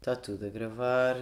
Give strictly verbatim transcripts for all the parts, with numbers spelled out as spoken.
Está tudo a gravar.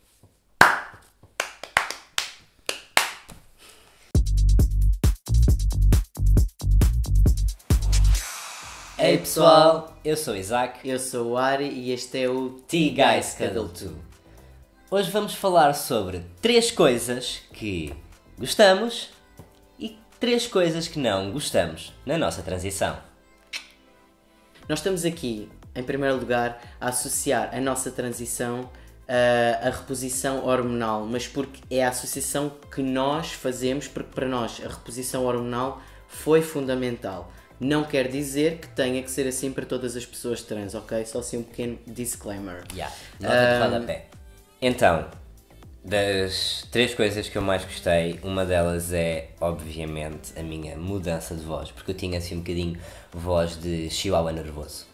Ei pessoal, eu sou o Isaac. Eu sou o Ari e este é o T-Guys Cuddle two. Hoje vamos falar sobre três coisas que gostamos e três coisas que não gostamos na nossa transição. Nós estamos aqui, em primeiro lugar, a associar a nossa transição uh, à reposição hormonal, mas porque é a associação que nós fazemos, porque para nós a reposição hormonal foi fundamental. Não quer dizer que tenha que ser assim para todas as pessoas trans, ok? Só assim um pequeno disclaimer. Yeah, nota de rodapé. Então, das três coisas que eu mais gostei, uma delas é, obviamente, a minha mudança de voz, porque eu tinha assim um bocadinho voz de chihuahua nervoso.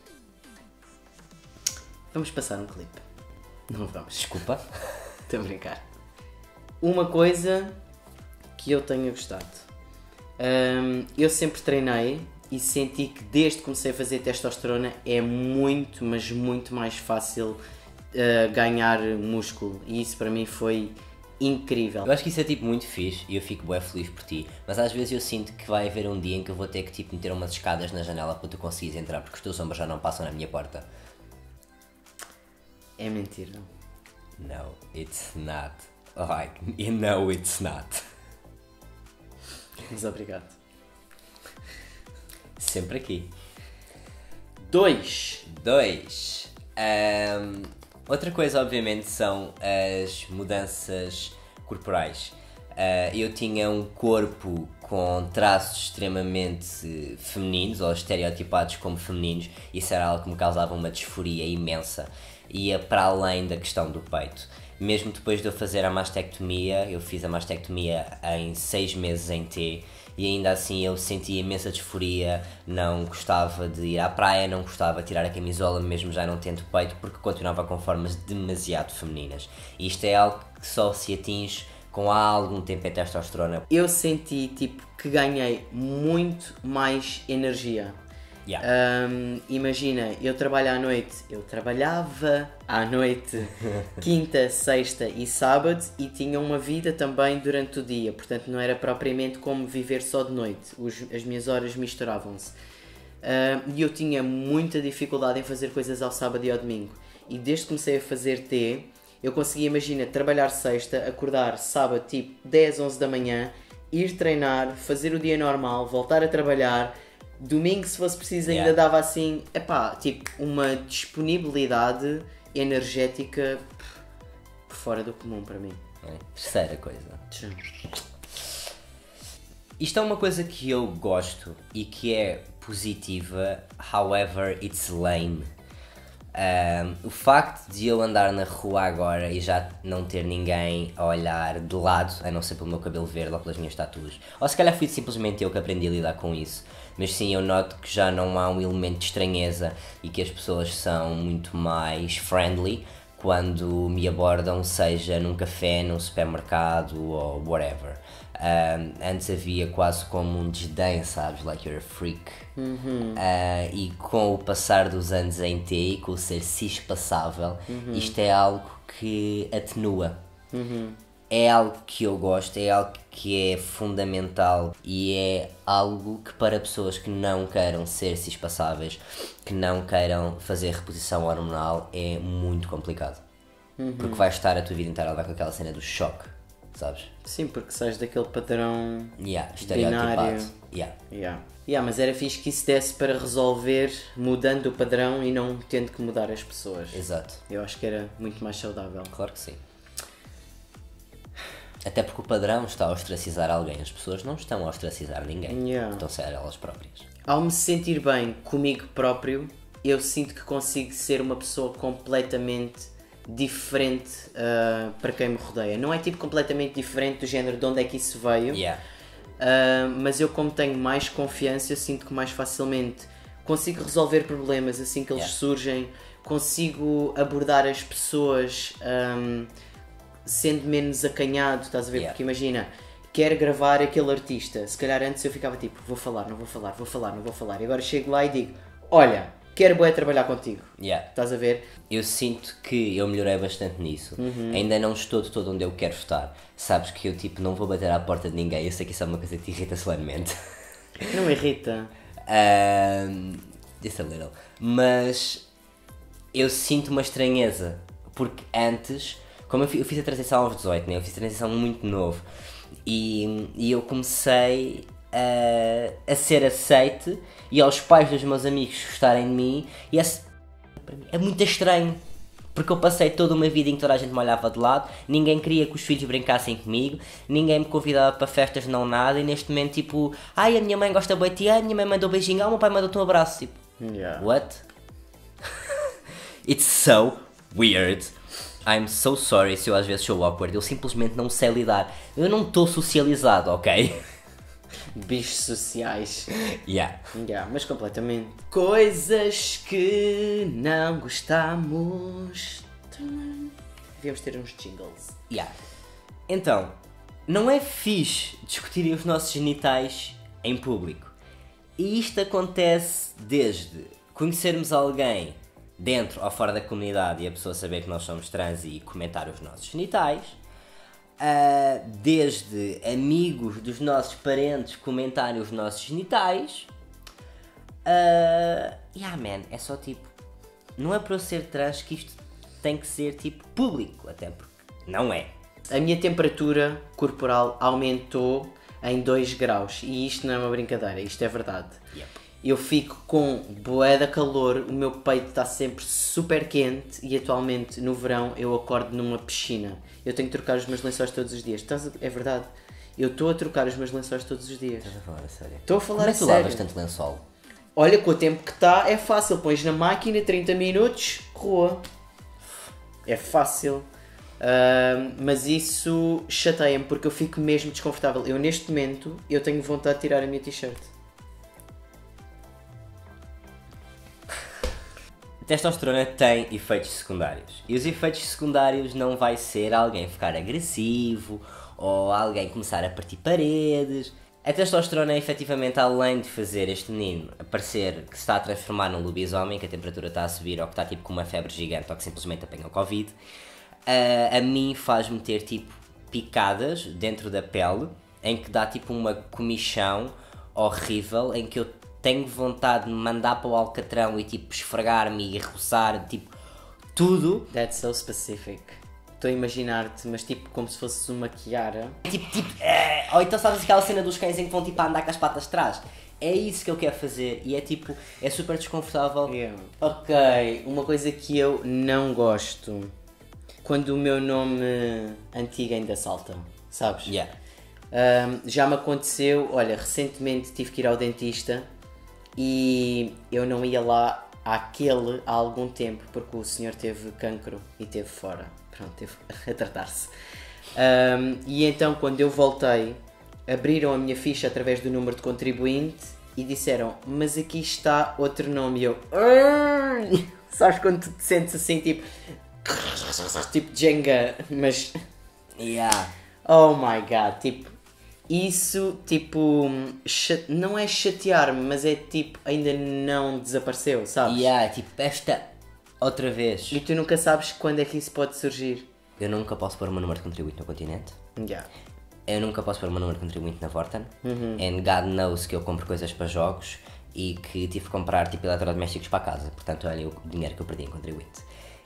Vamos passar um clipe. Não vamos. Desculpa. Estou a brincar. Uma coisa que eu tenho gostado. Um, eu sempre treinei e senti que desde que comecei a fazer testosterona é muito, mas muito mais fácil uh, ganhar músculo. E isso para mim foi incrível. Eu acho que isso é tipo muito fixe e eu fico bem feliz por ti, mas às vezes eu sinto que vai haver um dia em que eu vou ter que tipo meter umas escadas na janela para tu conseguires entrar, porque os teus ombros já não passam na minha porta. É mentira. No, it's not. Like, you know it's not. Mas obrigado. Sempre aqui. Dois. Dois. Um, outra coisa, obviamente, são as mudanças corporais. Uh, eu tinha um corpo com traços extremamente femininos, ou estereotipados como femininos. Isso era algo que me causava uma disforia imensa. Ia para além da questão do peito. Mesmo depois de eu fazer a mastectomia, eu fiz a mastectomia em seis meses em T, e ainda assim eu sentia imensa disforia, não gostava de ir à praia, não gostava de tirar a camisola, mesmo já não tendo peito, porque continuava com formas demasiado femininas. E isto é algo que só se atinge com há algum tempo a testosterona. Eu senti tipo que ganhei muito mais energia. Yeah. Um, imagina, eu trabalho à noite, eu trabalhava à noite quinta, sexta e sábado e tinha uma vida também durante o dia, portanto não era propriamente como viver só de noite, Os, as minhas horas misturavam-se. Um, e eu tinha muita dificuldade em fazer coisas ao sábado e ao domingo, e desde que comecei a fazer T, eu conseguia, imagina, trabalhar sexta, acordar sábado tipo dez, onze da manhã, ir treinar, fazer o dia normal, voltar a trabalhar. Domingo, se fosse preciso, ainda yeah. dava assim, epá, tipo, uma disponibilidade energética fora do comum para mim. É. Terceira coisa. Isto é uma coisa que eu gosto e que é positiva, however it's lame. Um, o facto de eu andar na rua agora e já não ter ninguém a olhar de lado, a não ser pelo meu cabelo verde ou pelas minhas tatuas, ou se calhar fui simplesmente eu que aprendi a lidar com isso, mas sim eu noto que já não há um elemento de estranheza e que as pessoas são muito mais friendly quando me abordam, seja num café, num supermercado ou whatever. Um, antes havia quase como um desdém, sabes? Like you're a freak. Uhum. Uh, e com o passar dos anos em T e com o ser cis-passável, uhum. isto é algo que atenua. Uhum. É algo que eu gosto, é algo que é fundamental e é algo que para pessoas que não queiram ser cis-passáveis, que não queiram fazer reposição hormonal, é muito complicado. Uhum. Porque vais estar a tua vida inteira a levar com aquela cena do choque, sabes? Sim, porque sais daquele padrão yeah, estereotipado. binário. Yeah. Yeah. Yeah, mas era fixe que isso desse para resolver mudando o padrão e não tendo que mudar as pessoas. Exato. Eu acho que era muito mais saudável. Claro que sim. Até porque o padrão está a ostracizar alguém, as pessoas não estão a ostracizar ninguém, yeah. estão a ser elas próprias. Ao me sentir bem comigo próprio, eu sinto que consigo ser uma pessoa completamente diferente uh, para quem me rodeia. Não é tipo completamente diferente do género de onde é que isso veio, Yeah. uh, mas eu como tenho mais confiança, eu sinto que mais facilmente consigo resolver problemas assim que eles Yeah. surgem, consigo abordar as pessoas um, sendo menos acanhado, estás a ver? Yeah. Porque imagina, quero gravar aquele artista, se calhar antes eu ficava tipo, vou falar, não vou falar, vou falar, não vou falar, e agora chego lá e digo, olha, quero bué trabalhar contigo. Yeah. Estás a ver? Eu sinto que eu melhorei bastante nisso. Uhum. Ainda não estou de todo onde eu quero estar. Sabes que eu tipo não vou bater à porta de ninguém. Eu sei que isso é uma coisa que te irrita solenemente. Não me irrita. um, just a little. Mas eu sinto uma estranheza. Porque antes, como eu fiz, eu fiz a transição aos dezoito, né? Eu fiz a transição muito novo. E, e eu comecei a, a ser aceite e aos pais dos meus amigos gostarem de mim. E esse, é muito estranho. Porque eu passei toda uma vida em que toda a gente me olhava de lado, ninguém queria que os filhos brincassem comigo, ninguém me convidava para festas, não nada, e neste momento, tipo, ai, a minha mãe gosta de ti, a minha mãe mandou um beijinho, ah, o meu pai mandou-te um abraço, tipo, Yeah. what? It's so weird. I'm so sorry se eu às vezes sou awkward, eu simplesmente não sei lidar, eu não estou socializado, ok? Bichos sociais. Yeah. Yeah, mas completamente. Coisas que não gostamos. Devíamos ter uns jingles. Yeah. Então, não é fixe discutirem os nossos genitais em público. E isto acontece desde conhecermos alguém dentro ou fora da comunidade e a pessoa saber que nós somos trans e comentar os nossos genitais, uh, desde amigos dos nossos parentes comentarem os nossos genitais. Uh, yeah, man, é só tipo, não é para eu ser trans que isto tem que ser tipo público, até porque não é. A minha temperatura corporal aumentou em dois graus e isto não é uma brincadeira, isto é verdade. Yep. Eu fico com bué de calor, o meu peito está sempre super quente e atualmente no verão eu acordo numa piscina. Eu tenho que trocar os meus lençóis todos os dias. Estás a... É verdade. Eu estou a trocar os meus lençóis todos os dias. Estás a falar a sério? Estou a falar Como é a que tu sério. lavas tanto lençol? Olha, com o tempo que está é fácil. Pões na máquina, trinta minutos, rua. É fácil. Uh, mas isso chateia-me porque eu fico mesmo desconfortável. Eu neste momento eu tenho vontade de tirar a minha t-shirt. A testosterona tem efeitos secundários. E os efeitos secundários não vai ser alguém ficar agressivo ou alguém começar a partir paredes. A testosterona é efetivamente, além de fazer este menino parecer que se está a transformar num lobisomem, que a temperatura está a subir ou que está tipo com uma febre gigante ou que simplesmente apanha o Covid, a, a mim faz-me ter tipo picadas dentro da pele em que dá tipo uma comichão horrível em que eu tenho vontade de me mandar para o alcatrão e tipo esfregar-me e roçar, tipo, tudo. That's so specific. Estou a imaginar-te, mas tipo como se fosses uma Kiara. Tipo, tipo, é... ou então sabes aquela cena dos cães em que vão tipo a andar com as patas de trás? É isso que eu quero fazer e é tipo, é super desconfortável. Yeah. Ok, uma coisa que eu não gosto. Quando o meu nome antigo ainda salta, sabes? Yeah. Um, já me aconteceu, olha, recentemente tive que ir ao dentista e eu não ia lá àquele há algum tempo porque o senhor teve cancro e teve fora, pronto, teve a tratar-se. Um, e então quando eu voltei, abriram a minha ficha através do número de contribuinte e disseram, mas aqui está outro nome e eu... Sabes quando tu te sentes assim, tipo... Tipo Jenga, mas... Yeah. Oh my god, tipo... Isso, tipo, chate... não é chatear-me, mas é tipo, ainda não desapareceu, sabes? Yeah, tipo, esta outra vez. E tu nunca sabes quando é que isso pode surgir. Eu nunca posso pôr o meu número de contribuinte no continente. Yeah. Eu nunca posso pôr o meu número de contribuinte na Vorten. Uhum. And God knows que eu compro coisas para jogos e que tive que comprar tipo eletrodomésticos para casa. Portanto, olha o dinheiro que eu perdi em contribuinte.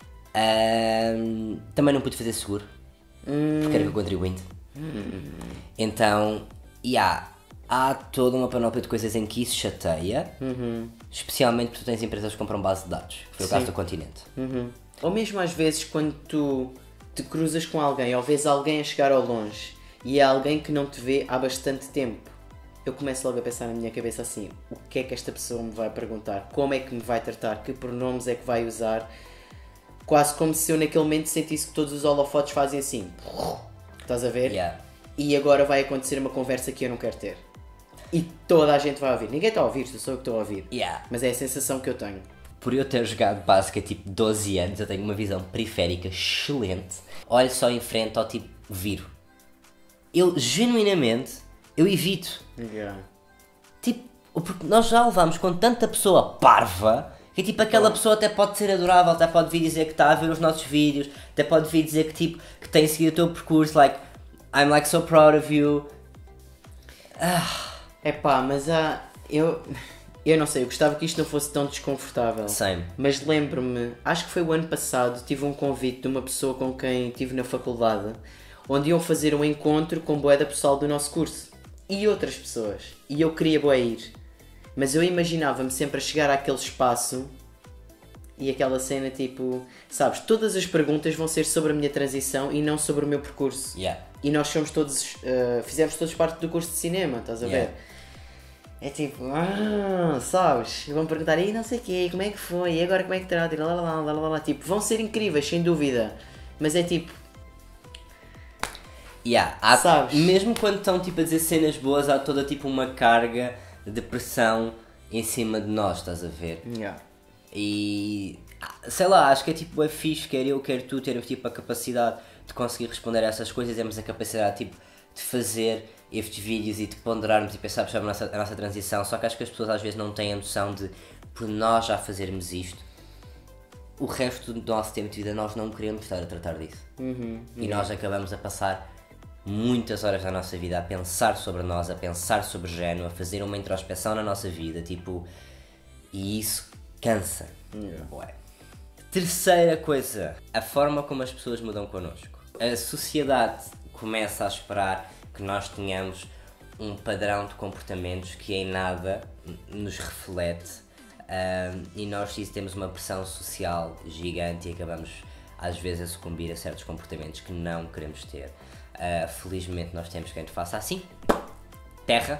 Um, também não pude fazer seguro, Hum. porque era com o contribuinte. Então, yeah, há toda uma panóplia de coisas em que isso chateia, Uhum. especialmente porque tu tens empresas que compram base de dados, que foi o Sim. caso do continente. Uhum. Ou mesmo às vezes quando tu te cruzas com alguém ou vês alguém a chegar ao longe e é alguém que não te vê há bastante tempo, eu começo logo a pensar na minha cabeça assim, o que é que esta pessoa me vai perguntar, como é que me vai tratar, que pronomes é que vai usar, quase como se eu naquele momento sentisse que todos os holofotes fazem assim, estás a ver? Yeah. E agora vai acontecer uma conversa que eu não quero ter. E toda a gente vai ouvir. Ninguém está a ouvir, sou eu que estou a ouvir. Yeah. Mas é a sensação que eu tenho. Por eu ter jogado básica tipo doze anos, eu tenho uma visão periférica excelente. Olho só em frente ao tipo, viro. Eu, genuinamente, eu evito. Yeah. Tipo, porque nós já levámos com tanta pessoa parva Que tipo, aquela pessoa até pode ser adorável, até pode vir dizer que está a ver os nossos vídeos, até pode vir dizer que tipo, que tem seguido o teu percurso, like, I'm like so proud of you. É pá, mas há. Eu. Eu não sei, eu gostava que isto não fosse tão desconfortável. Same. Mas lembro-me, acho que foi o ano passado, tive um convite de uma pessoa com quem estive na faculdade, onde iam fazer um encontro com bué da pessoal do nosso curso. E outras pessoas. E eu queria bué ir. Mas eu imaginava-me sempre a chegar àquele espaço e aquela cena tipo... Sabes, todas as perguntas vão ser sobre a minha transição e não sobre o meu percurso. Yeah. E nós somos todos... Uh, fizemos todos parte do curso de cinema, estás a ver? Yeah. É tipo, ah, sabes? Vão perguntar, e não sei o quê, como é que foi, e agora como é que trata, e lá, lá, lá, lá, lá, lá, tipo, vão ser incríveis, sem dúvida, mas é tipo... Yeah, há, sabes? Mesmo quando estão tipo, a dizer cenas boas, há toda tipo uma carga de pressão em cima de nós, estás a ver? Yeah. E sei lá, acho que é tipo, é fixe, quer eu, quer tu, termos tipo a capacidade de conseguir responder a essas coisas, temos a capacidade tipo, de fazer estes vídeos e de ponderarmos e pensar sobre a nossa, a nossa transição, só que acho que as pessoas às vezes não têm a noção de, por nós já fazermos isto, o resto do nosso tempo de vida nós não queremos estar a tratar disso. Uhum, e nós acabamos a passar muitas horas da nossa vida a pensar sobre nós, a pensar sobre género, a fazer uma introspeção na nossa vida, tipo, e isso cansa. Yeah. Ué. Terceira coisa, a forma como as pessoas mudam connosco. A sociedade começa a esperar que nós tenhamos um padrão de comportamentos que em nada nos reflete, um, e nós sim temos uma pressão social gigante e acabamos às vezes a sucumbir a certos comportamentos que não queremos ter. Uh, felizmente nós temos quem te faça assim, terra,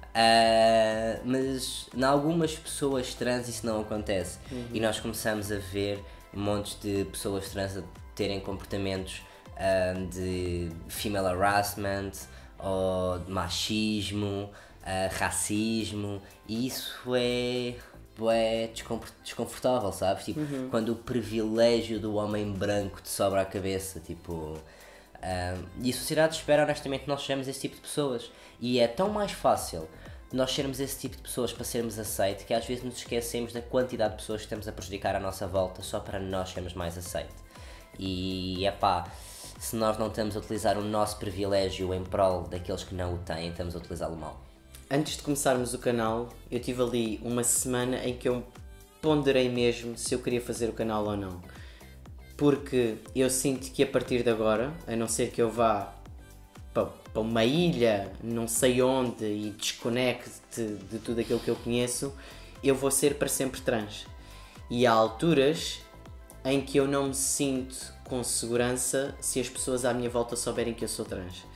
uh, mas em algumas pessoas trans isso não acontece. Uhum. E nós começamos a ver montes de pessoas trans a terem comportamentos uh, de female harassment ou de machismo, uh, racismo, e isso é, é desconfortável, sabes? Tipo, uhum. Quando o privilégio do homem branco te sobra a cabeça, tipo... Um, e a sociedade espera honestamente que nós sejamos esse tipo de pessoas, e é tão mais fácil nós sermos esse tipo de pessoas para sermos aceitos que às vezes nos esquecemos da quantidade de pessoas que estamos a prejudicar à nossa volta só para nós sermos mais aceitos. E é pá, se nós não estamos a utilizar o nosso privilégio em prol daqueles que não o têm, estamos a utilizá-lo mal. Antes de começarmos o canal, eu tive ali uma semana em que eu ponderei mesmo se eu queria fazer o canal ou não. Porque eu sinto que a partir de agora, a não ser que eu vá para, para uma ilha, não sei onde, e desconecte de tudo aquilo que eu conheço, eu vou ser para sempre trans. E há alturas em que eu não me sinto com segurança se as pessoas à minha volta souberem que eu sou trans.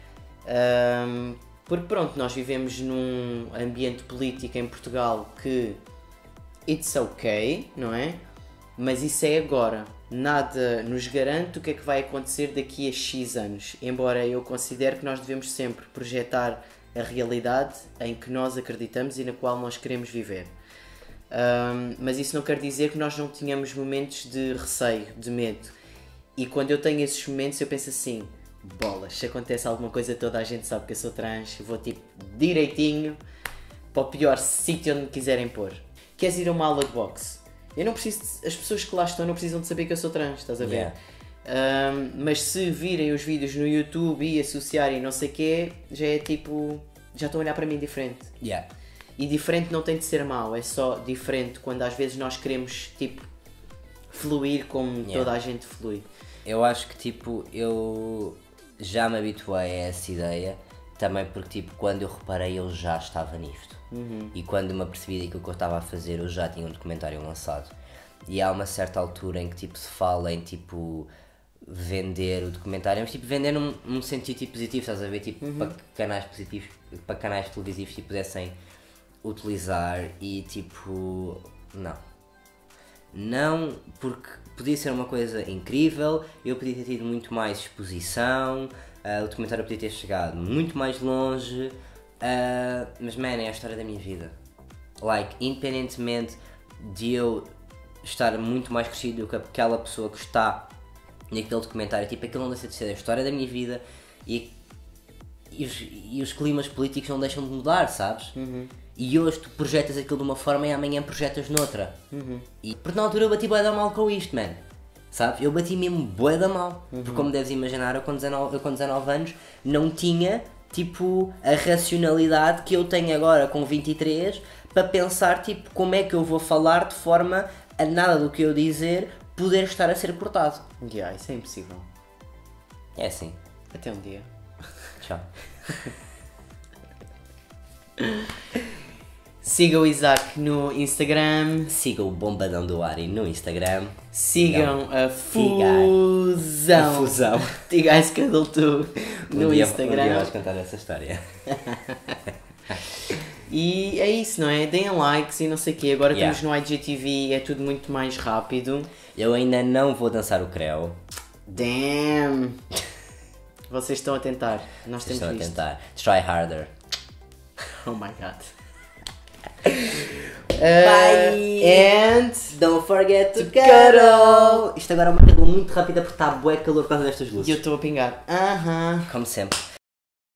Um, porque pronto, nós vivemos num ambiente político em Portugal que it's ok, não é? Mas isso é agora. Nada nos garante o que é que vai acontecer daqui a X anos, embora eu considere que nós devemos sempre projetar a realidade em que nós acreditamos e na qual nós queremos viver. Um, mas isso não quer dizer que nós não tenhamos momentos de receio, de medo. E quando eu tenho esses momentos eu penso assim, bolas, se acontece alguma coisa toda a gente sabe que eu sou trans, eu vou tipo direitinho para o pior sítio onde me quiserem pôr. Queres ir a uma aula de boxe? Eu não preciso, de, as pessoas que lá estão não precisam de saber que eu sou trans, estás a ver? Yeah. Um, mas se virem os vídeos no YouTube e associarem não sei o quê, já é tipo, já estão a olhar para mim diferente. Yeah. E diferente não tem de ser mau, é só diferente quando às vezes nós queremos tipo fluir como yeah. toda a gente flui. Eu acho que tipo, eu já me habituei a essa ideia, também porque tipo, quando eu reparei eu já estava nisto. Uhum. E quando me apercebi daquilo que eu estava a fazer, eu já tinha um documentário lançado. E há uma certa altura em que tipo, se fala em tipo vender o documentário, mas tipo vender num, num sentido tipo, positivo, estás a ver? Tipo, uhum. para canais positivos, para canais televisivos tipo, pudessem utilizar e tipo, não. Não, porque podia ser uma coisa incrível, eu podia ter tido muito mais exposição, uh, o documentário podia ter chegado muito mais longe. Uh, mas man, é a história da minha vida. Like, independentemente de eu estar muito mais crescido do que aquela pessoa que está naquele documentário, tipo, aquilo não deixa de ser a história da minha vida e, e, os, e os climas políticos não deixam de mudar, sabes? Uhum. E hoje tu projetas aquilo de uma forma e amanhã projetas noutra. Uhum. E, porque na altura eu bati bué da mal com isto, man. Sabes? Eu bati mesmo bué da mal. Uhum. Porque como deves imaginar, eu com, dezanove, eu com dezanove anos não tinha, tipo, a racionalidade que eu tenho agora com vinte e três para pensar, tipo, como é que eu vou falar de forma a nada do que eu dizer poder estar a ser cortado. Yeah, isso é impossível. É assim. Até um dia. Tchau. Siga o Isaac no Instagram. Siga o Bombadão do Ari no Instagram. Sigam a Fusão. Fusão. A Fusão. Tigais Cuddle two no um dia, Instagram. Um dia vamos contar essa história. E é isso, não é? Deem likes e não sei o quê. Agora Yeah. estamos no I G T V, é tudo muito mais rápido. Eu ainda não vou dançar o creu. Damn! Vocês estão a tentar. Nós Vocês temos estão a visto. tentar. Try harder. Oh my god. Bye! And Don't forget to cuddle. cuddle! Isto agora é uma tela muito rápida porque está bué calor por causa destas luzes. e eu estou a pingar. Aham. Como sempre.